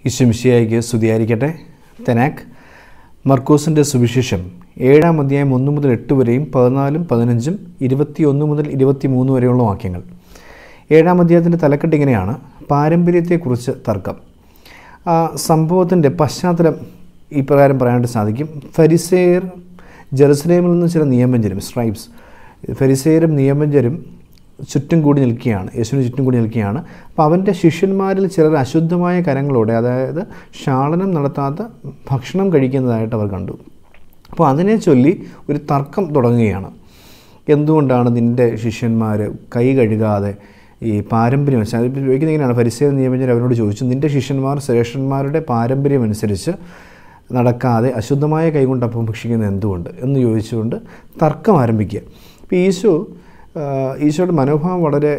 ഈശ്വമിശിയായിക്ക് സ്തുതിയായിരിക്കട്ടെ. TaNaKh മർക്കോസിൻ്റെ സുവിശേഷം 7-ാം അധ്യായം 1 മുതൽ 8 വരെയും 14, 15, 21 മുതൽ 23 വരെയുള്ള വാക്യങ്ങൾ. 7-ാം അധ്യായത്തിൻ്റെ തലക്കെട്ട് ഇങ്ങനെയാണ്: പാരമ്പര്യത്തെക്കുറിച്ച് തർക്കം. ആ സംഭവത്തിൻ്റെ പശ്ചാത്തലം ഈ പ്രകാരം പറയാനായിട്ട് സാധിക്കും. ഫരിസേയർ ജെറുസലേമിൽ നിന്ന് ചില നിയമജ്ഞരും, സ്ക്രൈബ്സ്, ഫരിസേയരും നിയമജ്ഞരും ചുറ്റും കൂടി നിൽക്കുകയാണ്, യേശുവിന് ചുറ്റും കൂടി നിൽക്കുകയാണ്. അപ്പോൾ അവൻ്റെ ശിഷ്യന്മാരിൽ ചിലർ അശുദ്ധമായ കരങ്ങളോടെ, അതായത് ക്ഷാളനം നടത്താത്ത ഭക്ഷണം കഴിക്കുന്നതായിട്ട് അവർ കണ്ടു. അപ്പോൾ അതിനെ ചൊല്ലി ഒരു തർക്കം തുടങ്ങുകയാണ്. എന്തുകൊണ്ടാണ് നിൻ്റെ ശിഷ്യന്മാർ കൈ കഴുകാതെ ഈ പാരമ്പര്യം ചോദിക്കുന്നത്? ഇങ്ങനെയാണ് ഫരിസേയർ നിയമജ്ഞർ അവരോട് ചോദിച്ചു, നിൻ്റെ ശിഷ്യന്മാർ ശ്രേഷ്ഠന്മാരുടെ പാരമ്പര്യം അനുസരിച്ച് നടക്കാതെ അശുദ്ധമായ കൈകൊണ്ട് അപ്പം ഭക്ഷിക്കുന്നത് എന്തുകൊണ്ട് എന്ന് ചോദിച്ചുകൊണ്ട് തർക്കം ആരംഭിക്കുക. അപ്പോൾ ഈശോയുടെ മനോഭാവം വളരെ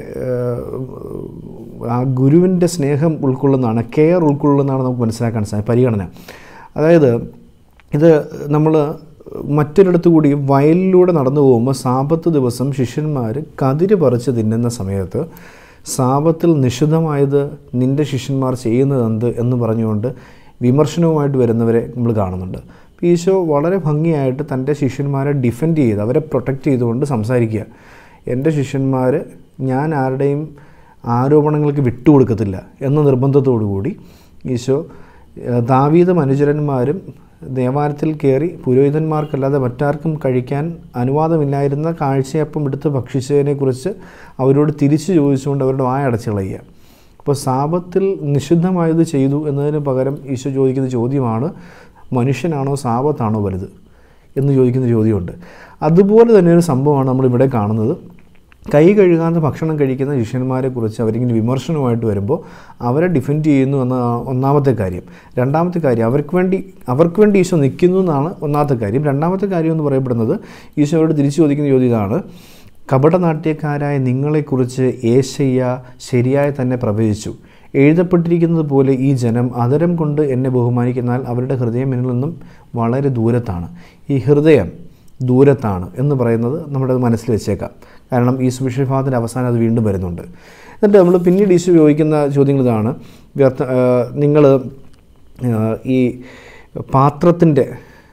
ആ ഗുരുവിൻ്റെ സ്നേഹം ഉൾക്കൊള്ളുന്നതാണ്, കെയർ ഉൾക്കൊള്ളുന്നതാണ് നമുക്ക് മനസ്സിലാക്കാൻ സാധിക്കും. പരിഗണന, അതായത് ഇത് നമ്മൾ മറ്റൊരിടത്തു കൂടി വയലിലൂടെ നടന്നു പോകുമ്പോൾ സാബത്ത് ദിവസം ശിഷ്യന്മാർ കതിര് പറിച്ച് തിന്നുന്ന സമയത്ത് സാബത്തിൽ നിഷിദ്ധമായത് നിൻ്റെ ശിഷ്യന്മാർ ചെയ്യുന്നത് എന്ത് എന്ന് പറഞ്ഞുകൊണ്ട് വിമർശനവുമായിട്ട് വരുന്നവരെ നമ്മൾ കാണുന്നുണ്ട്. ഈശോ വളരെ ഭംഗിയായിട്ട് തൻ്റെ ശിഷ്യന്മാരെ ഡിഫെൻഡ് ചെയ്ത് അവരെ പ്രൊട്ടക്റ്റ് ചെയ്തുകൊണ്ട് സംസാരിക്കുക. എൻ്റെ ശിഷ്യന്മാർ ഞാൻ ആരുടെയും ആരോപണങ്ങൾക്ക് വിട്ടുകൊടുക്കത്തില്ല എന്ന നിർബന്ധത്തോടു കൂടി ഈശോ ദാവീദും അനുചരന്മാരും ദേവാലയത്തിൽ കയറി പുരോഹിതന്മാർക്കല്ലാതെ മറ്റാർക്കും കഴിക്കാൻ അനുവാദമില്ലായിരുന്ന കാഴ്ചയപ്പം എടുത്ത് ഭക്ഷിച്ചതിനെക്കുറിച്ച് അവരോട് തിരിച്ചു ചോദിച്ചുകൊണ്ട് അവരുടെ വായ അടച്ചു കളയുക. അപ്പോൾ സാബത്തിൽ നിഷിദ്ധമായത് ചെയ്തു എന്നതിന് പകരം ഈശോ ചോദിക്കുന്ന ചോദ്യമാണ്, മനുഷ്യനാണോ സാബത്താണോ വലുത് എന്ന് ചോദിക്കുന്ന ചോദ്യമുണ്ട്. അതുപോലെ തന്നെ ഒരു സംഭവമാണ് നമ്മളിവിടെ കാണുന്നത്. കൈ കഴുകാതെ ഭക്ഷണം കഴിക്കുന്ന ശിഷ്യന്മാരെക്കുറിച്ച് അവരിങ്ങനെ വിമർശനമായിട്ട് വരുമ്പോൾ അവരെ ഡിഫെൻഡ് ചെയ്യുന്നു എന്ന ഒന്നാമത്തെ കാര്യം. രണ്ടാമത്തെ കാര്യം, അവർക്ക് വേണ്ടി ഈശോ നിൽക്കുന്നു എന്നാണ് ഒന്നാമത്തെ കാര്യം. രണ്ടാമത്തെ കാര്യം എന്ന് പറയപ്പെടുന്നത്, ഈശോയോട് തിരിച്ചു ചോദിക്കുന്ന ചോദ്യം ഇതാണ്: കപടനാട്യക്കാരായ നിങ്ങളെക്കുറിച്ച് യേശയ്യ ശരിയായി തന്നെ പ്രവചിച്ചു. എഴുതപ്പെട്ടിരിക്കുന്നത് പോലെ ഈ ജനം അധരം കൊണ്ട് എന്നെ ബഹുമാനിക്കുന്നാൽ അവരുടെ ഹൃദയം എന്നിൽ നിന്നും വളരെ ദൂരത്താണ്. ഈ ഹൃദയം ദൂരത്താണ് എന്ന് പറയുന്നത് നമ്മുടെ മനസ്സിൽ വെച്ചേക്കാം. കാരണം ഈ സുവിശേഷഭാഗത്തിൻ്റെ അവസാനം അത് വീണ്ടും വരുന്നുണ്ട്. എന്നിട്ട് നമ്മൾ പിന്നീട് ഈശോ ചോദിക്കുന്ന ചോദ്യങ്ങൾ ഇതാണ്: നിങ്ങൾ ഈ പാത്രത്തിൻ്റെ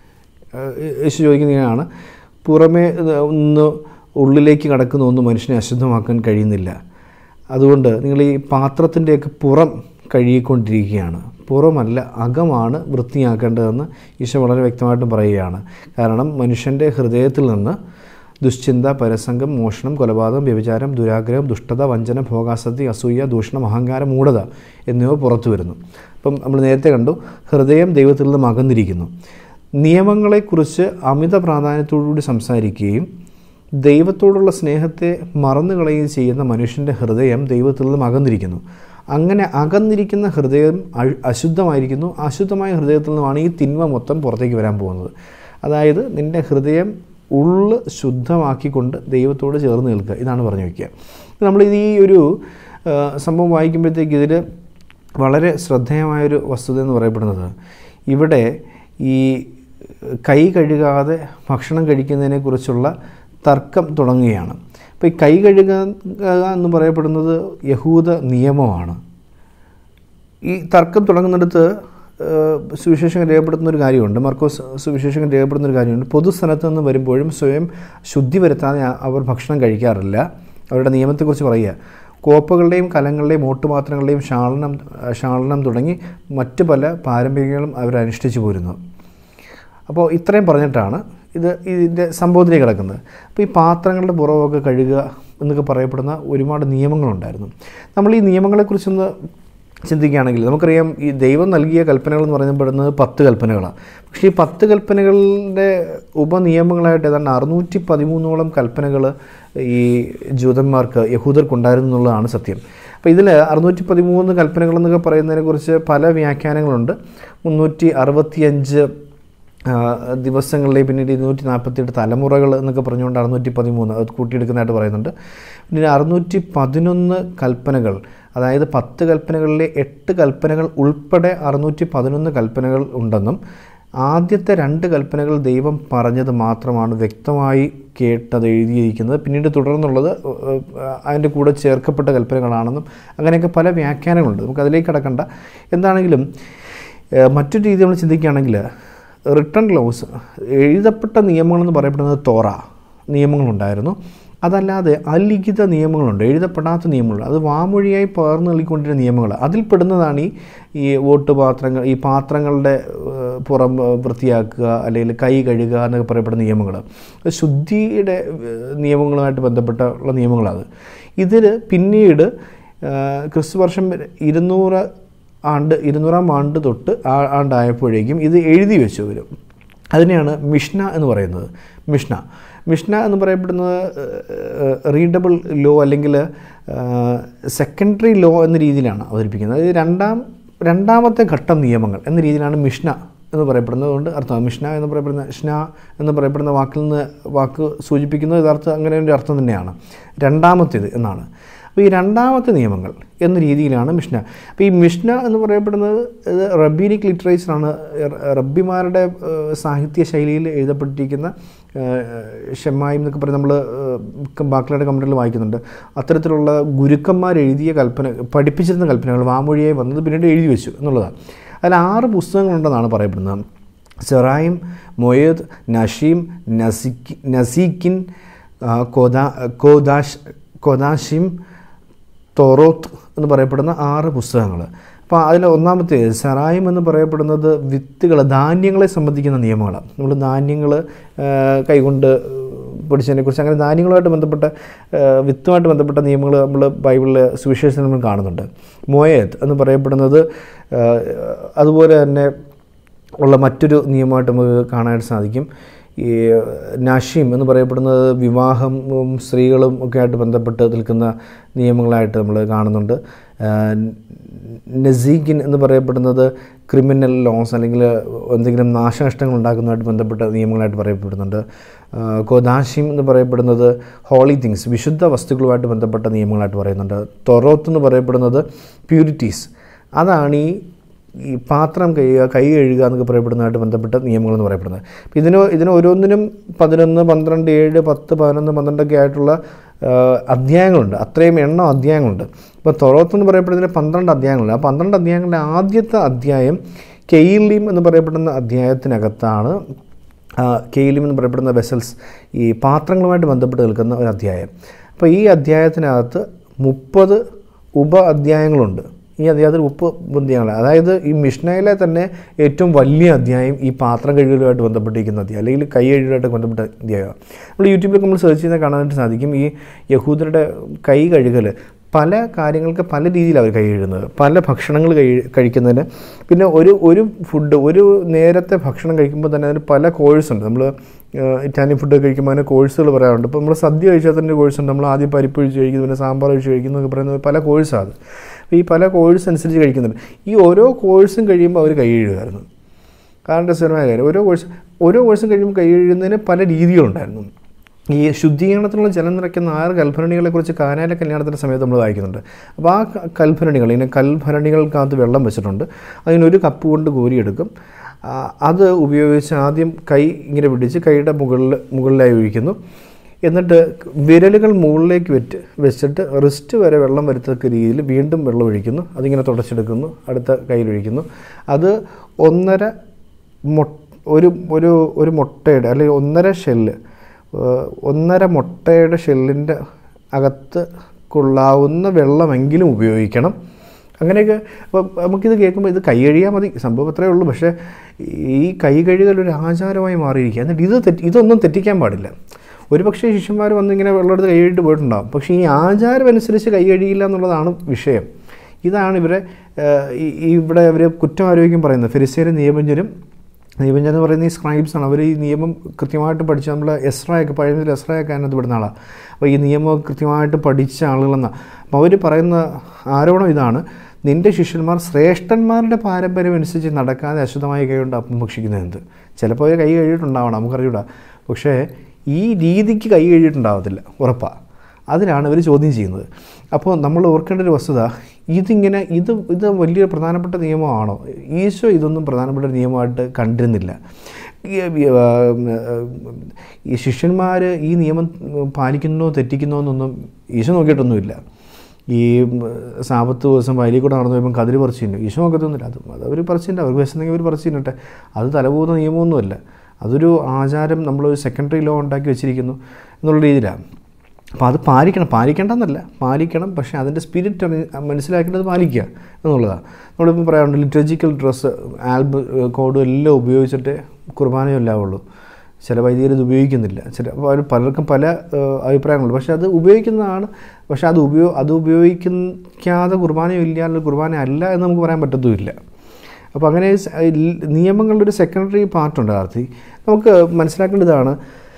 ഈശോ ചോദിക്കുന്നതാണ്, പുറമേ ഒന്ന് ഉള്ളിലേക്ക് കടക്കുന്ന ഒന്നും മനുഷ്യനെ അശുദ്ധമാക്കാൻ കഴിയുന്നില്ല. അതുകൊണ്ട് നിങ്ങൾ ഈ പാത്രത്തിൻ്റെയൊക്കെ പുറം കഴുകിക്കൊണ്ടിരിക്കുകയാണ്, പുറമല്ല അകമാണ് വൃത്തിയാക്കേണ്ടതെന്ന് ഈശോ വളരെ വ്യക്തമായിട്ടും പറയുകയാണ്. കാരണം മനുഷ്യൻ്റെ ഹൃദയത്തിൽ നിന്ന് ദുശ്ചിന്ത, പരസംഗം, മോഷണം, കൊലപാതകം, വ്യഭിചാരം, ദുരാഗ്രഹം, ദുഷ്ടത, വഞ്ചന, ഭോഗാസക്തി, അസൂയ, ദൂഷണം, അഹങ്കാരം, മൂഢത എന്നിവ പുറത്തു വരുന്നു. അപ്പം നമ്മൾ നേരത്തെ കണ്ടു, ഹൃദയം ദൈവത്തിൽ നിന്നും അകന്നിരിക്കുന്നു. നിയമങ്ങളെക്കുറിച്ച് അമിത പ്രാധാന്യത്തോടുകൂടി സംസാരിക്കുകയും ദൈവത്തോടുള്ള സ്നേഹത്തെ മറന്നു കളയുകയും ചെയ്യുന്ന മനുഷ്യൻ്റെ ഹൃദയം ദൈവത്തിൽ നിന്നും അകന്നിരിക്കുന്നു. അങ്ങനെ അകന്നിരിക്കുന്ന ഹൃദയം അശുദ്ധമായിരിക്കുന്നു. അശുദ്ധമായ ഹൃദയത്തിൽ നിന്നുമാണ് ഈ തിന്മ മൊത്തം പുറത്തേക്ക് വരാൻ പോകുന്നത്. അതായത് നിൻ്റെ ഹൃദയം ഉള്ള് ശുദ്ധമാക്കിക്കൊണ്ട് ദൈവത്തോട് ചേർന്ന് നിൽക്കുക, ഇതാണ് പറഞ്ഞു വയ്ക്കുക. നമ്മളിത് ഈ ഒരു സംഭവം വായിക്കുമ്പോഴത്തേക്ക് ഇതിൽ വളരെ ശ്രദ്ധേയമായൊരു വസ്തുത എന്ന് പറയപ്പെടുന്നത്, ഇവിടെ ഈ കൈ കഴുകാതെ ഭക്ഷണം കഴിക്കുന്നതിനെക്കുറിച്ചുള്ള തർക്കം തുടങ്ങുകയാണ്. അപ്പോൾ ഈ കൈ കഴുകുക എന്ന് പറയപ്പെടുന്നത് യഹൂദ നിയമമാണ്. ഈ തർക്കം തുടങ്ങുന്നിടത്ത് സുവിശേഷകൻ രേഖപ്പെടുത്തുന്ന ഒരു കാര്യമുണ്ട്, മർക്കോസ് സുവിശേഷകൻ രേഖപ്പെടുന്ന ഒരു കാര്യമുണ്ട്. പൊതുസ്ഥലത്ത് നിന്ന് വരുമ്പോഴും സ്വയം ശുദ്ധി വരുത്താതെ അവർ ഭക്ഷണം കഴിക്കാറില്ല. അവരുടെ നിയമത്തെക്കുറിച്ച് പറയുക, കോപ്പകളുടെയും കലങ്ങളുടെയും ഓട്ടുപാത്രങ്ങളുടെയും ക്ഷാളനം തുടങ്ങി മറ്റ് പല പാരമ്പര്യങ്ങളും അവരനുഷ്ഠിച്ചു പോരുന്നു. അപ്പോൾ ഇത്രയും പറഞ്ഞിട്ടാണ് ഇതിൻ്റെ സംഭവത്തിലേക്ക് കിടക്കുന്നത്. അപ്പോൾ ഈ പാത്രങ്ങളുടെ പുറമൊക്കെ കഴുകുക എന്നൊക്കെ പറയപ്പെടുന്ന ഒരുപാട് നിയമങ്ങളുണ്ടായിരുന്നു. നമ്മൾ ഈ നിയമങ്ങളെക്കുറിച്ചൊന്ന് ചിന്തിക്കുകയാണെങ്കിൽ നമുക്കറിയാം, ഈ ദൈവം നൽകിയ കൽപ്പനകൾ എന്ന് പറയപ്പെടുന്നത് 10 കൽപ്പനകളാണ്. പക്ഷേ ഈ 10 കൽപ്പനകളുടെ ഉപനിയമങ്ങളായിട്ട് ഏതാണ്ട് 613ഓളം കൽപ്പനകൾ ഈ ജൂതന്മാർക്ക്, യഹൂദർക്കുണ്ടായിരുന്നു എന്നുള്ളതാണ് സത്യം. അപ്പോൾ ഇതിൽ 613 കൽപ്പനകളെന്നൊക്കെ പറയുന്നതിനെക്കുറിച്ച് പല വ്യാഖ്യാനങ്ങളുണ്ട്. 365 ദിവസങ്ങളിലെ, പിന്നീട് 248 തലമുറകൾ എന്നൊക്കെ പറഞ്ഞുകൊണ്ട് 613 അത് കൂട്ടിയെടുക്കുന്നതായിട്ട് പറയുന്നുണ്ട്. പിന്നെ 611 കൽപ്പനകൾ, അതായത് 10 കൽപ്പനകളിലെ 8 കൽപ്പനകൾ ഉൾപ്പെടെ 611 കൽപ്പനകൾ ഉണ്ടെന്നും ആദ്യത്തെ 2 കൽപ്പനകൾ ദൈവം പറഞ്ഞത് മാത്രമാണ് വ്യക്തമായി കേട്ടത് എഴുതിയിരിക്കുന്നത്. പിന്നീട് തുടർന്നുള്ളത് അതിൻ്റെ കൂടെ ചേർക്കപ്പെട്ട കൽപ്പനകളാണെന്നും അങ്ങനെയൊക്കെ പല വ്യാഖ്യാനങ്ങളുണ്ട്. നമുക്ക് അതിലേക്ക് കടക്കണ്ട. എന്താണെങ്കിലും മറ്റൊരു രീതി നമ്മൾ ചിന്തിക്കുകയാണെങ്കിൽ റിട്ടൺ ലോസ്, എഴുതപ്പെട്ട നിയമങ്ങളെന്ന് പറയപ്പെടുന്നത് തോറ നിയമങ്ങളുണ്ടായിരുന്നു. അതല്ലാതെ അലിഖിത നിയമങ്ങളുണ്ട്, എഴുതപ്പെടാത്ത നിയമങ്ങളുണ്ട്. അത് വാമൊഴിയായി പകർന്നു നൽകിക്കൊണ്ടിരുന്ന നിയമങ്ങൾ. അതിൽപ്പെടുന്നതാണ് ഈ വോട്ട് പാത്രങ്ങൾ, ഈ പാത്രങ്ങളുടെ പുറം വൃത്തിയാക്കുക അല്ലെങ്കിൽ കൈ കഴുകുക എന്നൊക്കെ പറയപ്പെടുന്ന നിയമങ്ങൾ. ശുദ്ധിയുടെ നിയമങ്ങളുമായിട്ട് ബന്ധപ്പെട്ടുള്ള നിയമങ്ങളത്. ഇതിൽ പിന്നീട് ക്രിസ്തുവർഷം 200-ാം ആണ്ട് തൊട്ട് ആണ്ടായപ്പോഴേക്കും ഇത് എഴുതി വെച്ചു വരും. അതിനെയാണ് മിഷ്ന എന്ന് പറയുന്നത്. മിഷ്ന എന്ന് പറയപ്പെടുന്നത് റീഡബിൾ ലോ അല്ലെങ്കിൽ സെക്കൻഡറി ലോ എന്ന രീതിയിലാണ് അവതരിപ്പിക്കുന്നത്. അത് രണ്ടാമത്തെ ഘട്ടം നിയമങ്ങൾ എന്ന രീതിയിലാണ് മിഷ്ന എന്ന് പറയപ്പെടുന്നത് കൊണ്ട് അർത്ഥം. മിഷ്ന എന്ന് പറയപ്പെടുന്ന എന്ന് പറയപ്പെടുന്ന വാക്ക് സൂചിപ്പിക്കുന്നത് യഥാർത്ഥം അങ്ങനെ ഒരു അർത്ഥം തന്നെയാണ്, രണ്ടാമത്തേത് എന്നാണ്. അപ്പോൾ ഈ രണ്ടാമത്തെ നിയമങ്ങൾ എന്ന രീതിയിലാണ് മിഷ്ന. അപ്പോൾ ഈ മിഷ്ന എന്ന് പറയപ്പെടുന്നത് റബ്ബീനിക് ലിറ്ററേച്ചറാണ്. റബ്ബിമാരുടെ സാഹിത്യ ശൈലിയിൽ എഴുതപ്പെട്ടിരിക്കുന്ന ഷെമായിം എന്നൊക്കെ പറഞ്ഞ് നമ്മൾ ബാക്കിയുടെ കമൻറ്റിൽ വായിക്കുന്നുണ്ട്. അത്തരത്തിലുള്ള ഗുരുക്കന്മാർ എഴുതിയ പഠിപ്പിച്ചിരുന്ന കൽപ്പനകൾ വാമൊഴിയായി വന്നത് പിന്നീട് എഴുതി വെച്ചു എന്നുള്ളതാണ്. അതിൽ 6 പുസ്തകങ്ങളുണ്ടെന്നാണ് പറയപ്പെടുന്നത്. സെറായിം, മൊയേദ്, നഷീം, നസീക്കിൻ, കൊദാഷിം, തോറോത്ത് എന്ന് പറയപ്പെടുന്ന 6 പുസ്തകങ്ങൾ. അപ്പോൾ അതിൽ ഒന്നാമത്തെ സെറായിം എന്ന് പറയപ്പെടുന്നത് വിത്തുകൾ, ധാന്യങ്ങളെ സംബന്ധിക്കുന്ന നിയമങ്ങളാണ്. നമ്മൾ ധാന്യങ്ങൾ കൈകൊണ്ട് പിടിച്ചതിനെക്കുറിച്ച് അങ്ങനെ ധാന്യങ്ങളുമായിട്ട് ബന്ധപ്പെട്ട വിത്തുമായിട്ട് ബന്ധപ്പെട്ട നിയമങ്ങൾ നമ്മൾ ബൈബിളിലെ സുവിശേഷത്തിൽ നമ്മൾ കാണുന്നുണ്ട്. മൊയേദ് എന്ന് പറയപ്പെടുന്നത് അതുപോലെ തന്നെ ഉള്ള മറ്റൊരു നിയമമായിട്ട് നമുക്ക് കാണാനായിട്ട് സാധിക്കും. ഈ നഷീം എന്ന് പറയപ്പെടുന്നത് വിവാഹവും സ്ത്രീകളും ഒക്കെ ആയിട്ട് ബന്ധപ്പെട്ട് നിൽക്കുന്ന നിയമങ്ങളായിട്ട് നമ്മൾ കാണുന്നുണ്ട്. നസീഖിൻ എന്ന് പറയപ്പെടുന്നത് ക്രിമിനൽ ലോസ് അല്ലെങ്കിൽ എന്തെങ്കിലും നാശനഷ്ടങ്ങൾ ഉണ്ടാക്കുന്നതായിട്ട് ബന്ധപ്പെട്ട നിയമങ്ങളായിട്ട് പറയപ്പെടുന്നുണ്ട്. കൊദാഷിം എന്ന് പറയപ്പെടുന്നത് ഹോളി തിങ്സ്, വിശുദ്ധ വസ്തുക്കളുമായിട്ട് ബന്ധപ്പെട്ട നിയമങ്ങളായിട്ട് പറയുന്നുണ്ട്. തൊറോത്ത് എന്ന് പറയപ്പെടുന്നത് പ്യൂരിറ്റീസ്, അതാണ് ഈ പാത്രം കൈ കഴുകുക എന്നൊക്കെ പറയപ്പെടുന്നതായിട്ട് ബന്ധപ്പെട്ട നിയമങ്ങളെന്ന് പറയപ്പെടുന്നത്. ഇതിന് ഓരോന്നിനും 11, 12, 7, 10, 11, 12 ആയിട്ടുള്ള അധ്യായങ്ങളുണ്ട്. അത്രയും എണ്ണം അധ്യായങ്ങളുണ്ട്. ഇപ്പോൾ തൊറോത്ത് എന്ന് പറയപ്പെടുന്നതിന് 12 അധ്യായങ്ങളുണ്ട്. ആ 12 അധ്യായങ്ങളുടെ ആദ്യത്തെ അധ്യായം കെയിലിം എന്ന് പറയപ്പെടുന്ന അധ്യായത്തിനകത്താണ്. കെയിലിം എന്ന് പറയപ്പെടുന്ന വെസൽസ്, ഈ പാത്രങ്ങളുമായിട്ട് ബന്ധപ്പെട്ട് നിൽക്കുന്ന ഒരു അധ്യായം. അപ്പോൾ ഈ അധ്യായത്തിനകത്ത് 30 ഉപ അധ്യായങ്ങളുണ്ട്. ഈ അധ്യായത്തിൽ 30 അധ്യായങ്ങൾ, അതായത് ഈ മിഷ്നയിലെ തന്നെ ഏറ്റവും വലിയ അധ്യായം ഈ പാത്രം കഴുകലുമായിട്ട് ബന്ധപ്പെട്ടിരിക്കുന്ന അധ്യായം അല്ലെങ്കിൽ കൈ കഴുകലുമായിട്ട് ബന്ധപ്പെട്ട അധ്യായമാണ്. നമ്മൾ യൂട്യൂബിലൊക്കെ നമ്മൾ സെർച്ച് ചെയ്താൽ കാണാനായിട്ട് സാധിക്കും. ഈ യഹൂദരുടെ കൈ കഴുകൽ പല കാര്യങ്ങൾക്ക് പല രീതിയിൽ അവർ കൈ കഴുകുന്നത്, പല ഭക്ഷണങ്ങൾ കഴിക്കുന്നതിന്. പിന്നെ ഒരു ഫുഡ്, ഒരു നേരത്തെ ഭക്ഷണം കഴിക്കുമ്പോൾ തന്നെ അതിന് പല കോഴ്സുണ്ട്. നമ്മൾ ഇറ്റാലിയൻ ഫുഡ് കഴിക്കുമ്പോൾ അതിന് കോഴ്സുകൾ പറയാറുണ്ട്. ഇപ്പോൾ നമ്മൾ സദ്യ കഴിച്ചാൽ തന്നെ കോഴ്സുണ്ട്. നമ്മൾ ആദ്യം പരിപ്പ് ഒഴിച്ച് കഴിക്കുന്നു, പിന്നെ സാമ്പാർ ഒഴിച്ച് കഴിക്കുന്നു എന്നൊക്കെ പറയുന്നത് പല കോഴ്സാണ്. അപ്പോൾ ഈ പല കോഴ്സ് അനുസരിച്ച് കഴിക്കുന്നുണ്ട്. ഈ ഓരോ കോഴ്സും കഴിയുമ്പോൾ അവർ കൈ കഴുകുമായിരുന്നു. കാരണം രസകരമായ കാര്യം, ഓരോ കോഴ്സും കഴിയുമ്പോൾ കൈ കഴുകുന്നതിന് പല രീതികളുണ്ടായിരുന്നു. ഈ ശുദ്ധീകരണത്തിനുള്ള ജലം നിറയ്ക്കുന്ന 6 കൽഭരണികളെക്കുറിച്ച് കാനായിലെ കല്യാണത്തിൻ്റെ സമയത്ത് നമ്മൾ വായിക്കുന്നുണ്ട്. അപ്പോൾ ആ കൽഭരണികൾ, ഇങ്ങനെ കൽഭരണികൾക്കകത്ത് വെള്ളം വെച്ചിട്ടുണ്ട്. അതിനൊരു കപ്പ് കൊണ്ട് കോരിയെടുക്കും. അത് ഉപയോഗിച്ച് ആദ്യം കൈ ഇങ്ങനെ പിടിച്ച് കൈയുടെ മുകളിലായി ഒഴിക്കുന്നു. എന്നിട്ട് വിരലുകൾ മുകളിലേക്ക് വെച്ചിട്ട് റിസ്റ്റ് വരെ വെള്ളം വരത്തക്ക രീതിയിൽ വീണ്ടും വെള്ളം ഒഴിക്കുന്നു. അതിങ്ങനെ തുടച്ചെടുക്കുന്നു, അടുത്ത കയ്യിലൊഴിക്കുന്നു. അത് ഒരു മുട്ടയുടെ അല്ലെങ്കിൽ 1.5 മുട്ടയുടെ ഷെല്ലിൻ്റെ അകത്ത് കൊള്ളാവുന്ന വെള്ളമെങ്കിലും ഉപയോഗിക്കണം. അങ്ങനെയൊക്കെ. അപ്പോൾ നമുക്കിത് കേൾക്കുമ്പോൾ ഇത് കൈ കഴുകിയാൽ മതി, സംഭവം അത്രയേ ഉള്ളൂ. പക്ഷേ ഈ കൈ കഴുകൽ ഒരു ആചാരമായി മാറിയിരിക്കുക. എന്നിട്ട് ഇതൊന്നും തെറ്റിക്കാൻ പാടില്ല. ഒരു പക്ഷേ ശിഷ്യന്മാർ വന്നിങ്ങനെ വെള്ളമെടുത്ത് കൈ കഴുകിയിട്ട് പോയിട്ടുണ്ടാകും. പക്ഷേ ഈ ആചാരം അനുസരിച്ച് കൈ കഴുകിയില്ല എന്നുള്ളതാണ് വിഷയം. ഇതാണ് ഇവിടെ അവർ കുറ്റം ആരോഗ്യം പറയുന്നത്. ഫരിസേരും നിയമജ്ഞരും എന്ന് പറയുന്ന ഈ സ്ക്രൈബ്സാണ്. അവർ ഈ നിയമം കൃത്യമായിട്ട് പഠിച്ച, നമ്മൾ എസ്രയൊക്കെ പഴയതിൽ എസ്രയൊക്കെ അതിനകത്ത് പെടുന്ന ആളാണ്. അപ്പോൾ ഈ നിയമം കൃത്യമായിട്ട് പഠിച്ച ആളുകളെന്നാണ്. അപ്പോൾ അവർ പറയുന്ന ആരോപണം ഇതാണ്: നിൻ്റെ ശിഷ്യന്മാർ ശ്രേഷ്ഠന്മാരുടെ പാരമ്പര്യം അനുസരിച്ച് നടക്കാതെ അശുദ്ധമായ കൈകൊണ്ട് അപ്പം ഭക്ഷിക്കുന്നത് എന്ത്? ചിലപ്പോൾ അവർ കൈ കഴുകിയിട്ടുണ്ടാവണം, നമുക്കറിയൂടാ. പക്ഷേ ഈ രീതിക്ക് കൈ കഴുകിയിട്ടുണ്ടാവത്തില്ല, ഉറപ്പാണ്. അതിലാണ് ഇവർ ചോദ്യം ചെയ്യുന്നത്. അപ്പോൾ നമ്മൾ ഓർക്കേണ്ട ഒരു വസ്തുത, ഇത് വലിയൊരു പ്രധാനപ്പെട്ട നിയമമാണോ? ഈശോ ഇതൊന്നും പ്രധാനപ്പെട്ട നിയമമായിട്ട് കണ്ടിരുന്നില്ല. ഈ ശിഷ്യന്മാർ ഈ നിയമം പാലിക്കുന്നോ തെറ്റിക്കുന്നോ എന്നൊന്നും ഈശോ നോക്കിയിട്ടൊന്നുമില്ല. ഈ സാപത്ത് ദിവസം വയലിൽ കൂടെ നടന്നു വരുമ്പം കതിര് പറിച്ചു തിന്നു, ഈശോ നോക്കത്തൊന്നുമില്ല. അത് അവർ പറിച്ചിട്ടുണ്ട്, അവർക്ക് വിശന്നെങ്കിൽ അവർ പറിച്ചു തിന്നട്ടെ. അത് തലപോകുന്ന നിയമമൊന്നുമല്ല. അതൊരു ആചാരം, നമ്മളൊരു സെക്കൻഡറി ലോ ഉണ്ടാക്കി വെച്ചിരിക്കുന്നു എന്നുള്ള രീതിയിലാണ്. അപ്പോൾ അത് പാലിക്കേണ്ടെന്നല്ല, പാലിക്കണം. പക്ഷേ അതിൻ്റെ സ്പിരിറ്റ് മനസ്സിലാക്കേണ്ടത് പാലിക്കുക എന്നുള്ളതാണ്. നമ്മളിപ്പോൾ പറയാറുണ്ട് ലിറ്റർജിക്കൽ ഡ്രസ്സ്, കോഡും എല്ലാം ഉപയോഗിച്ചിട്ട് കുർബാനയല്ലാവുള്ളൂ. ചില വൈദികർ ഇത് ഉപയോഗിക്കുന്നില്ല. പലർക്കും പല അഭിപ്രായങ്ങളുണ്ട്. പക്ഷേ അത് ഉപയോഗിക്കുന്നതാണ്. പക്ഷേ അത് ഉപയോഗിക്കാതെ കുർബാനയില്ല, അല്ലെങ്കിൽ കുർബാന അല്ല എന്ന് നമുക്ക് പറയാൻ പറ്റത്തുമില്ല. അപ്പോൾ അങ്ങനെ നിയമങ്ങളുടെ ഒരു സെക്കൻഡറി പാർട്ടുണ്ട്. നമുക്ക് മനസ്സിലാക്കേണ്ടതാണ്,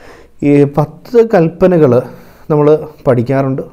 ഈ 10 കൽപ്പനകൾ നമ്മൾ പഠിക്കാറുണ്ട്.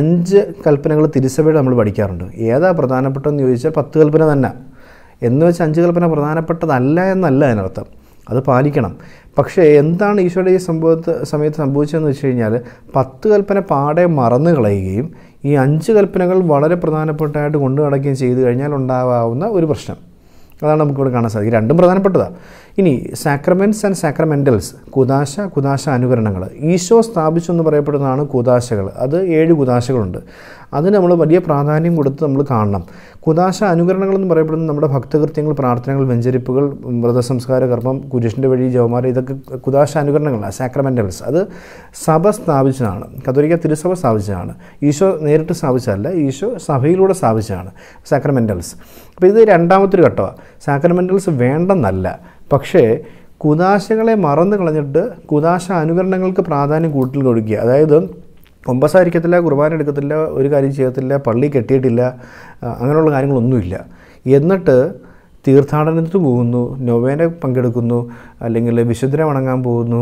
5 കൽപ്പനകൾ തിരുസഭയുടെ നമ്മൾ പഠിക്കാറുണ്ട്. ഏതാ പ്രധാനപ്പെട്ടതെന്ന് ചോദിച്ചാൽ 10 കൽപ്പന തന്നെ. എന്ന് വെച്ചാൽ 5 കൽപ്പന പ്രധാനപ്പെട്ടതല്ല എന്നല്ല അതിനർത്ഥം. അത് പാലിക്കണം. പക്ഷേ എന്താണ് ഈശോയുടെ ഈ സമയത്ത് സംഭവിച്ചതെന്ന് വെച്ച് കഴിഞ്ഞാൽ 10 കൽപ്പന പാടെ മറന്നു കളയുകയും ഈ 5 കൽപ്പനകൾ വളരെ പ്രധാനപ്പെട്ടായിട്ട് കൊണ്ടു നടക്കുകയും ചെയ്തു കഴിഞ്ഞാൽ ഉണ്ടാവാവുന്ന ഒരു പ്രശ്നം. അതാണ് നമുക്കിവിടെ കാണാൻ സാധിക്കും. രണ്ടും പ്രധാനപ്പെട്ടതാണ്. ഇനി സാക്രമെൻറ്റ്സ് ആൻഡ് സാക്രമെൻ്റൽസ്, കുദാശ അനുകരണങ്ങൾ ഈശോ സ്ഥാപിച്ചു എന്ന് പറയപ്പെടുന്നതാണ് കുദാശകൾ. അത് 7 കുദാശകളുണ്ട്. അതിന് നമ്മൾ വലിയ പ്രാധാന്യം കൊടുത്ത് നമ്മൾ കാണണം. കുദാശ അനുകരണങ്ങളെന്ന് പറയപ്പെടുന്നത് നമ്മുടെ ഭക്തകൃത്യങ്ങൾ, പ്രാർത്ഥനകൾ, വെഞ്ചരിപ്പുകൾ, വ്രതസംസ്കാര കർമ്മം, കുരിശിൻ്റെ വഴി, ജവമാല, ഇതൊക്കെ കുദാശ അനുകരണങ്ങളാണ്, സാക്രമെൻ്റൽസ്. അത് സഭ സ്ഥാപിച്ചതാണ്, കത്തോലിക്ക തിരുസഭ സ്ഥാപിച്ചതാണ്. ഈശോ നേരിട്ട് സ്ഥാപിച്ചതല്ല, ഈശോ സഭയിലൂടെ സ്ഥാപിച്ചതാണ് സാക്രമെൻ്റൽസ്. അപ്പോൾ ഇത് രണ്ടാമത്തൊരു ഘട്ടമാണ്. സാക്രമെൻ്റൽസ് വേണ്ടെന്നല്ല, പക്ഷേ കുദാശകളെ മറന്നു കളഞ്ഞിട്ട് കുദാശ അനുകരണങ്ങൾക്ക് പ്രാധാന്യം കൂടുതൽ കൊടുക്കുക. അതായത് ഒമ്പസാരിക്കത്തില്ല, കുർബാന എടുക്കത്തില്ല, ഒരു കാര്യം ചെയ്യത്തില്ല, പള്ളി കെട്ടിയിട്ടില്ല, അങ്ങനെയുള്ള കാര്യങ്ങളൊന്നുമില്ല. എന്നിട്ട് തീർത്ഥാടനത്തിന് പോകുന്നു, നൊവേന പങ്കെടുക്കുന്നു, അല്ലെങ്കിൽ വിശുദ്ധരെ വണങ്ങാൻ പോകുന്നു,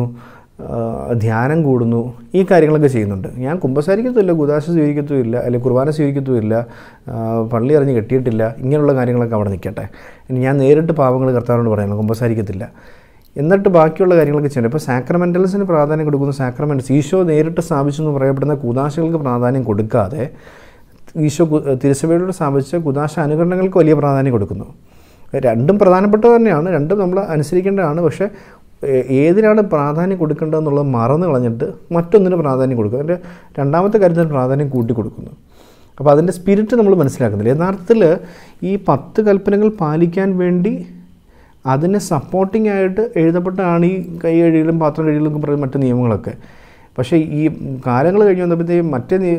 ധ്യാനം കൂടുന്നു, ഈ കാര്യങ്ങളൊക്കെ ചെയ്യുന്നുണ്ട്. ഞാൻ കുമ്പസാരിക്കത്തുമില്ല, കുദാശ സ്വീകരിക്കത്തുമില്ല, അല്ലെങ്കിൽ കുർബാന സ്വീകരിക്കത്തുമില്ല, പള്ളി അറിഞ്ഞ് കെട്ടിയിട്ടില്ല, ഇങ്ങനെയുള്ള കാര്യങ്ങളൊക്കെ അവിടെ നിൽക്കട്ടെ. ഇനി ഞാൻ നേരിട്ട് പാവങ്ങൾ കർത്താവിനോട് പറയുന്നു, കുമ്പസാരിക്കത്തില്ല, എന്നിട്ട് ബാക്കിയുള്ള കാര്യങ്ങളൊക്കെ ചെയ്യണം. ഇപ്പോൾ സാക്രമെൻ്റൽസിന് പ്രാധാന്യം കൊടുക്കുന്നു. സാക്രമെൻറ്റ്സ് ഈശോ നേരിട്ട് സ്ഥാപിച്ചു എന്ന് പറയപ്പെടുന്ന കുദാശകൾക്ക് പ്രാധാന്യം കൊടുക്കാതെ ഈശോ തിരുസഭയോട് സ്ഥാപിച്ച കുദാശ അനുകരണങ്ങൾക്ക് വലിയ പ്രാധാന്യം കൊടുക്കുന്നു. രണ്ടും പ്രധാനപ്പെട്ടത് തന്നെയാണ്, രണ്ടും നമ്മൾ അനുസരിക്കേണ്ടതാണ്. പക്ഷേ ഏതിനാണ് പ്രാധാന്യം കൊടുക്കേണ്ടതെന്നുള്ളത് മറന്നു കളഞ്ഞിട്ട് മറ്റൊന്നിന് പ്രാധാന്യം കൊടുക്കുക. അതിൻ്റെ രണ്ടാമത്തെ കാര്യത്തിന് പ്രാധാന്യം കൂട്ടി കൊടുക്കുന്നു. അപ്പോൾ അതിൻ്റെ സ്പിരിറ്റ് നമ്മൾ മനസ്സിലാക്കുന്നില്ല. യഥാർത്ഥത്തിൽ ഈ 10 കൽപ്പനകൾ പാലിക്കാൻ വേണ്ടി അതിനെ സപ്പോർട്ടിംഗ് ആയിട്ട് എഴുതപ്പെട്ടതാണ് ഈ കൈ കഴുകലും പാത്രം കഴുകലും പറയുന്ന മറ്റ് നിയമങ്ങളൊക്കെ. പക്ഷേ ഈ കാലങ്ങൾ കഴിഞ്ഞ് വന്നപ്പോഴത്തേക്കും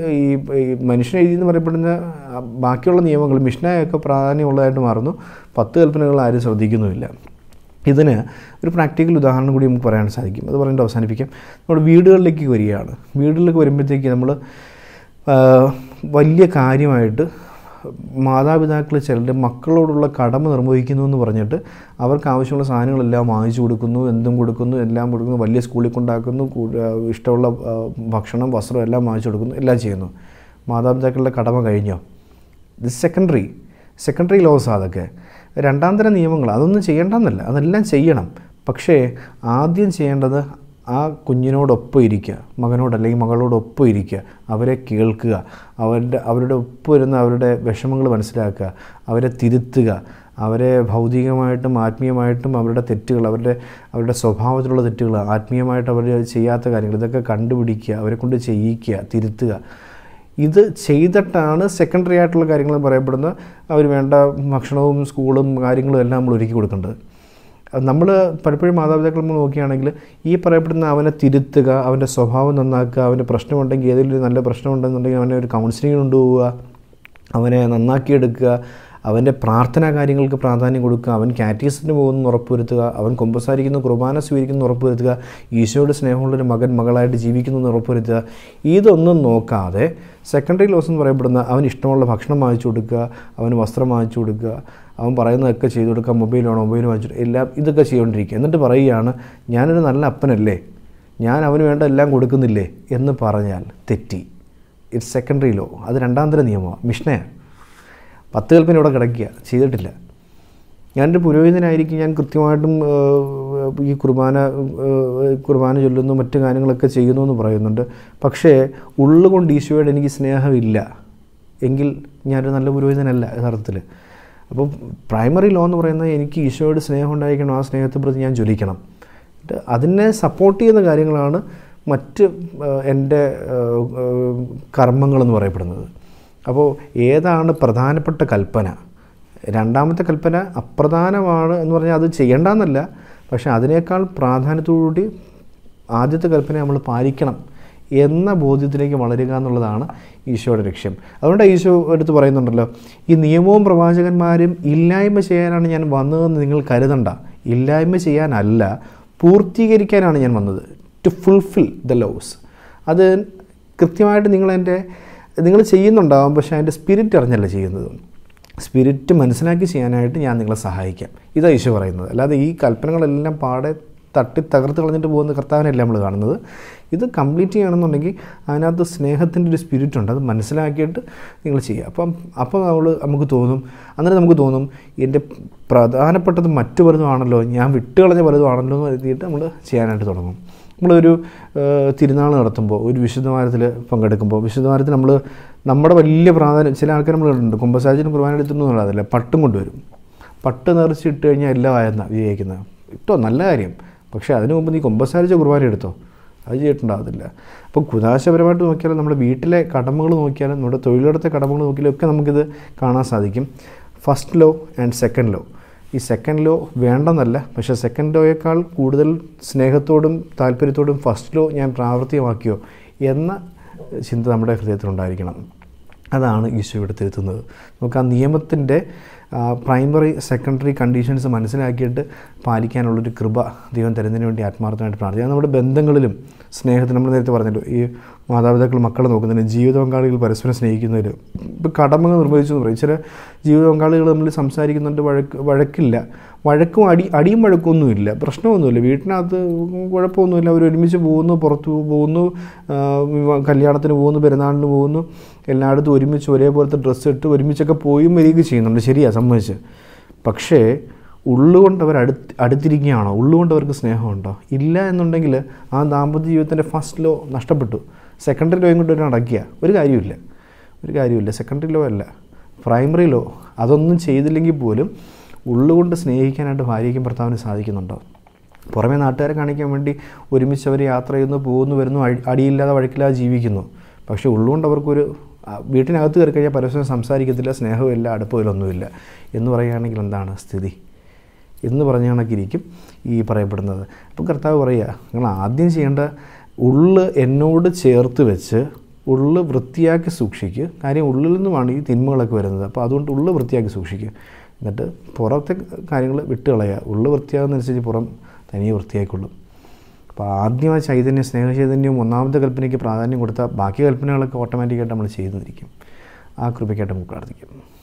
ഈ മനുഷ്യൻ എഴുതിയെന്ന് പറയപ്പെടുന്ന ബാക്കിയുള്ള നിയമങ്ങൾ മിഷ്നായൊക്കെ പ്രാധാന്യമുള്ളതായിട്ട് മാറുന്നു. 10 കൽപ്പനകൾ ആരും ശ്രദ്ധിക്കുന്നുമില്ല. ഇതിന് ഒരു പ്രാക്ടിക്കൽ ഉദാഹരണം കൂടി നമുക്ക് പറയാൻ സാധിക്കും. അത് പറഞ്ഞിട്ട് അവസാനിപ്പിക്കാം. നമ്മുടെ വീടുകളിലേക്ക് വരികയാണ്. വീടുകളിലേക്ക് വരുമ്പോഴത്തേക്ക് നമ്മൾ വലിയ കാര്യമായിട്ട് മാതാപിതാക്കൾ ചിലരുടെ മക്കളോടുള്ള കടമ നിർവഹിക്കുന്നു എന്ന് പറഞ്ഞിട്ട് അവർക്ക് ആവശ്യമുള്ള സാധനങ്ങളെല്ലാം വാങ്ങിച്ചു കൊടുക്കുന്നു, എന്തും കൊടുക്കുന്നു, എല്ലാം കൊടുക്കുന്നു, വലിയ സ്കൂളിൽ കൊണ്ടാക്കുന്നു, ഇഷ്ടമുള്ള ഭക്ഷണം, വസ്ത്രം എല്ലാം വാങ്ങിച്ചു കൊടുക്കുന്നു, എല്ലാം ചെയ്യുന്നു. മാതാപിതാക്കളുടെ കടമ കഴിഞ്ഞോ? ഇത് സെക്കൻഡറി ലോസ്. അതൊക്കെ രണ്ടാന്തര നിയമങ്ങൾ. അതൊന്നും ചെയ്യേണ്ടെന്നല്ല, അതെല്ലാം ചെയ്യണം. പക്ഷേ ആദ്യം ചെയ്യേണ്ടത് ആ കുഞ്ഞിനോടൊപ്പം ഇരിക്കുക, മകനോട് അല്ലെങ്കിൽ മകളോടൊപ്പം ഇരിക്കുക, അവരെ കേൾക്കുക, അവരുടെ ഒപ്പം ഇരുന്ന് അവരുടെ വിഷമങ്ങൾ മനസ്സിലാക്കുക, അവരെ തിരുത്തുക, അവരെ ഭൗതികമായിട്ടും ആത്മീയമായിട്ടും അവരുടെ തെറ്റുകൾ, അവരുടെ സ്വഭാവത്തിലുള്ള തെറ്റുകൾ, ആത്മീയമായിട്ട് അവർ ചെയ്യാത്ത കാര്യങ്ങൾ, ഇതൊക്കെ കണ്ടുപിടിക്കുക, അവരെ കൊണ്ട് ചെയ്യിക്കുക, തിരുത്തുക. ഇത് ചെയ്തിട്ടാണ് സെക്കൻഡറി ആയിട്ടുള്ള കാര്യങ്ങൾ പറയപ്പെടുന്ന അവർ വേണ്ട ഭക്ഷണവും സ്കൂളും കാര്യങ്ങളും എല്ലാം നമ്മൾ ഒരുക്കി കൊടുക്കേണ്ടത്. നമ്മൾ പലപ്പോഴും മാതാപിതാക്കൾ നമ്മൾ നോക്കുകയാണെങ്കിൽ ഈ പറയപ്പെടുന്ന അവനെ തിരുത്തുക, അവൻ്റെ സ്വഭാവം നന്നാക്കുക, അവൻ്റെ പ്രശ്നമുണ്ടെങ്കിൽ ഏതെങ്കിലും നല്ല പ്രശ്നമുണ്ടെന്നുണ്ടെങ്കിൽ അവനെ ഒരു കൗൺസിലിംഗ് കൊണ്ടുപോവുക, അവനെ നന്നാക്കിയെടുക്കുക, അവൻ്റെ പ്രാർത്ഥനാ കാര്യങ്ങൾക്ക് പ്രാധാന്യം കൊടുക്കുക, അവൻ കാറ്റീസിന് പോകുന്നു ഉറപ്പുവരുത്തുക, അവൻ കുമ്പസാരിക്കുന്നു, കുർബാന സ്വീകരിക്കുന്നു ഉറപ്പുവരുത്തുക, ഈശോയുടെ സ്നേഹമുള്ളൊരു മകളായിട്ട് ജീവിക്കുന്നു എന്ന് ഉറപ്പുവരുത്തുക. ഇതൊന്നും നോക്കാതെ സെക്കൻഡറി ലോസ് എന്ന് പറയപ്പെടുന്ന അവന് ഇഷ്ടമുള്ള ഭക്ഷണം വാങ്ങിച്ചു കൊടുക്കുക, അവന് വസ്ത്രം വാങ്ങിച്ചു കൊടുക്കുക, അവൻ പറയുന്നതൊക്കെ ചെയ്തു കൊടുക്കുക, മൊബൈൽ വാങ്ങിച്ചു എല്ലാം ഇതൊക്കെ ചെയ്തുകൊണ്ടിരിക്കുക. എന്നിട്ട് പറയുകയാണ് ഞാനൊരു നല്ല അപ്പനല്ലേ, ഞാൻ അവന് വേണ്ട എല്ലാം കൊടുക്കുന്നില്ലേ എന്ന് പറഞ്ഞാൽ തെറ്റി. It's secondary law. അത് രണ്ടാന്തര നിയമമാണ്, മിഷ്നയാണ്. 10 കൽപ്പന ഇവിടെ കിടക്കുക, ചെയ്തിട്ടില്ല. ഞാനൊരു പുരോഹിതനായിരിക്കും, ഞാൻ കൃത്യമായിട്ടും ഈ കുർബാന ചൊല്ലുന്നു, മറ്റു കാര്യങ്ങളൊക്കെ ചെയ്യുന്നു എന്ന് പറയുന്നുണ്ട്. പക്ഷേ ഉള്ളുകൊണ്ട് ഈശോയോട് എനിക്ക് സ്നേഹമില്ല എങ്കിൽ ഞാനൊരു നല്ല പുരോഹിതനല്ല യഥാർത്ഥത്തിൽ. അപ്പോൾ പ്രൈമറി ലോ എന്ന് പറയുന്നത് എനിക്ക് ഈശോയോട് സ്നേഹം ഉണ്ടായിരിക്കണം, ആ സ്നേഹത്തെ പ്രതി ഞാൻ ജ്വലിക്കണം. അതിനെ സപ്പോർട്ട് ചെയ്യുന്ന കാര്യങ്ങളാണ് മറ്റ് എൻ്റെ കർമ്മങ്ങളെന്ന് പറയപ്പെടുന്നത്. അപ്പോൾ ഏതാണ് പ്രധാനപ്പെട്ട കൽപ്പന? രണ്ടാമത്തെ കൽപ്പന അപ്രധാനമാണ് എന്ന് പറഞ്ഞാൽ അത് ചെയ്യേണ്ടെന്നല്ല, പക്ഷേ അതിനേക്കാൾ പ്രാധാന്യത്തോടുകൂടി ആദ്യത്തെ കൽപ്പന നമ്മൾ പാലിക്കണം എന്ന ബോധ്യത്തിലേക്ക് വളരുക എന്നുള്ളതാണ് ഈശോയുടെ ലക്ഷ്യം. അതുകൊണ്ട് ഈശോ എടുത്ത് പറയുന്നുണ്ടല്ലോ, ഈ നിയമവും പ്രവാചകന്മാരും ഇല്ലായ്മ ചെയ്യാനാണ് ഞാൻ വന്നതെന്ന് നിങ്ങൾ കരുതണ്ട. ഇല്ലായ്മ ചെയ്യാനല്ല, പൂർത്തീകരിക്കാനാണ് ഞാൻ വന്നത്. To fulfil the laws. അത് കൃത്യമായിട്ട് നിങ്ങൾ ചെയ്യുന്നുണ്ടാകും, പക്ഷേ അതിൻ്റെ സ്പിരിറ്റ് അറിഞ്ഞല്ല ചെയ്യുന്നത്. സ്പിരിറ്റ് മനസ്സിലാക്കി ചെയ്യാനായിട്ട് ഞാൻ നിങ്ങളെ സഹായിക്കാം. ഇതാണ് ഈശോ പറയുന്നത്. അല്ലാതെ ഈ കൽപ്പനകളെല്ലാം പാടെ തട്ടി തകർത്ത് കളഞ്ഞിട്ട് പോകുന്ന കർത്താവിനല്ല നമ്മൾ കാണുന്നത്. ഇത് കംപ്ലീറ്റ് ചെയ്യണമെന്നുണ്ടെങ്കിൽ അതിനകത്ത് സ്നേഹത്തിൻ്റെ ഒരു സ്പിരിറ്റുണ്ട്, അത് മനസ്സിലാക്കിയിട്ട് നിങ്ങൾ ചെയ്യുക. അപ്പോൾ നമുക്ക് തോന്നും എൻ്റെ പ്രധാനപ്പെട്ടത് മറ്റു പലതുമാണല്ലോ, ഞാൻ വിട്ടുകളഞ്ഞ പലതുമാണല്ലോ എന്ന് കരുതിയിട്ട് നമ്മൾ ചെയ്യാനായിട്ട് തുടങ്ങും. നമ്മളൊരു തിരുനാൾ നടത്തുമ്പോൾ, ഒരു വിശുദ്ധവാരത്തിൽ പങ്കെടുക്കുമ്പോൾ, വിശുദ്ധവാരത്തിൽ നമ്മുടെ വലിയ പ്രാധാന്യം, ചില ആൾക്കാർ നമ്മൾ കണ്ടിട്ടുണ്ട്, കുമ്പസാരത്തിന് കുർബാന എടുത്തൊന്നും ഉള്ളതല്ല, പട്ടും കൊണ്ടുവരും. പട്ട് നിറച്ചിട്ട് കഴിഞ്ഞാൽ എല്ലാം ആയെന്നാണ് വിചാരിക്കുന്നത്. ഇട്ടോ നല്ല കാര്യം, പക്ഷേ അതിനു മുമ്പ് നീ കുമ്പസാരിച്ച കുർബാന എടുത്തോ, അത് ചെയ്തിട്ടുണ്ടാകത്തില്ല. അപ്പോൾ കുദാശപരമായിട്ട് നോക്കിയാലും നമ്മുടെ വീട്ടിലെ കടമകൾ നോക്കിയാലും നമ്മുടെ തൊഴിലിടത്തെ കടമകൾ നോക്കിയാലും ഒക്കെ നമുക്കിത് കാണാൻ സാധിക്കും. First law and second law. ഈ സെക്കൻഡ് ലോ വേണ്ടെന്നല്ല, പക്ഷേ സെക്കൻഡ് ലോയേക്കാൾ കൂടുതൽ സ്നേഹത്തോടും താല്പര്യത്തോടും ഫസ്റ്റ് ലോ ഞാൻ പ്രാവർത്തികമാക്കിയോ എന്ന ചിന്ത നമ്മുടെ ഹൃദയത്തിലുണ്ടായിരിക്കണം. അതാണ് ഈശോ ഇവിടെ തിരുത്തുന്നത്. നമുക്ക് ആ നിയമത്തിൻ്റെ പ്രൈമറി സെക്കൻഡറി കണ്ടീഷൻസ് മനസ്സിലാക്കിയിട്ട് പാലിക്കാനുള്ളൊരു കൃപ ദൈവം തരുന്നതിന് വേണ്ടി ആത്മാർത്ഥമായിട്ട് പ്രാർത്ഥിക്കുക. നമ്മുടെ ബന്ധങ്ങളിലും സ്നേഹത്തിൽ നമ്മൾ നേരത്തെ പറഞ്ഞല്ലോ, ഈ മാതാപിതാക്കൾ മക്കളെ നോക്കുന്നതിന്, ജീവിത പങ്കാളികൾ പരസ്പരം സ്നേഹിക്കുന്നതിൽ ഇപ്പോൾ കടമകൾ നിർവഹിച്ചു എന്ന് പറയും. ചില ജീവിത പങ്കാളികൾ തമ്മിൽ സംസാരിക്കുന്നുണ്ട്, വഴക്കില്ല, അടിയും വഴക്കൊന്നുമില്ല, പ്രശ്നമൊന്നുമില്ല, വീട്ടിനകത്ത് കുഴപ്പമൊന്നുമില്ല, അവർ ഒരുമിച്ച് പോകുന്നു, പുറത്ത് പോകുന്നു, കല്യാണത്തിന് പോകുന്നു, പെരുന്നാളിന് പോകുന്നു, എല്ലായിടത്തും ഒരുമിച്ച് ഒരേപോലത്തെ ഡ്രസ്സ് ഇട്ട് ഒരുമിച്ചൊക്കെ പോയും വരികയൊക്കെ ചെയ്യുന്നുണ്ട്, ശരിയാണ്, സമ്മതിച്ച്. പക്ഷേ ഉള്ളുകൊണ്ട് അവർ അടുത്തിരിക്കുകയാണോ? ഉള്ളുകൊണ്ട് അവർക്ക് സ്നേഹമുണ്ടോ? ഇല്ല എന്നുണ്ടെങ്കിൽ ആ ദാമ്പത്യ ജീവിതത്തിൻ്റെ ഫസ്റ്റ് ലോ നഷ്ടപ്പെട്ടു. സെക്കൻഡറി ലോയും കൊണ്ട് അടക്കിയ ഒരു കാര്യമില്ല. സെക്കൻഡറി ലോ അല്ല, പ്രൈമറി ലോ. അതൊന്നും ചെയ്തില്ലെങ്കിൽ പോലും ഉള്ളുകൊണ്ട് സ്നേഹിക്കാനായിട്ട് ഭാര്യയ്ക്കും ഭർത്താവിന് സാധിക്കുന്നുണ്ടോ? പുറമേ നാട്ടുകാരെ കാണിക്കാൻ വേണ്ടി ഒരുമിച്ച് അവർ യാത്ര ചെയ്യുന്നു, പോകുന്നു, വരുന്നു, അടിയില്ലാതെ വഴക്കില്ലാതെ ജീവിക്കുന്നു. പക്ഷേ ഉള്ളുകൊണ്ട് അവർക്കൊരു വീട്ടിനകത്ത് കയറി കഴിഞ്ഞാൽ പരസ്പരം സംസാരിക്കത്തില്ല, സ്നേഹമില്ല, അടുപ്പമില്ലൊന്നുമില്ല എന്ന് പറയുകയാണെങ്കിൽ എന്താണ് സ്ഥിതി എന്ന് പറഞ്ഞ കണക്കിരിക്കും ഈ പറയപ്പെടുന്നത്. അപ്പോൾ കർത്താവ് പറയുക, നിങ്ങൾ ആദ്യം ചെയ്യേണ്ട ഉള്ള് എന്നോട് ചേർത്ത് വെച്ച് ഉള്ള് വൃത്തിയാക്കി സൂക്ഷിക്കുക. കാര്യം ഉള്ളിൽ നിന്നുമാണ് ഈ തിന്മകളൊക്കെ വരുന്നത്. അപ്പോൾ അതുകൊണ്ട് ഉള്ള് വൃത്തിയാക്കി സൂക്ഷിക്കുക. എന്നിട്ട് പുറത്തെ കാര്യങ്ങൾ വിട്ടുകളയുക. ഉള്ള് വൃത്തിയാകുന്നതനുസരിച്ച് പുറം തനിയെ വൃത്തിയായിക്കൊള്ളും. അപ്പോൾ ആദ്യമായി സ്നേഹചൈതന്യവും ഒന്നാമത്തെ കൽപ്പനയ്ക്ക് പ്രാധാന്യം കൊടുത്താൽ ബാക്കി കൽപ്പനകളൊക്കെ ഓട്ടോമാറ്റിക്കായിട്ട് നമ്മൾ ചെയ്തിരിക്കും. ആ കൃപയ്ക്കായിട്ട് നമുക്ക് പ്രാർത്ഥിക്കും.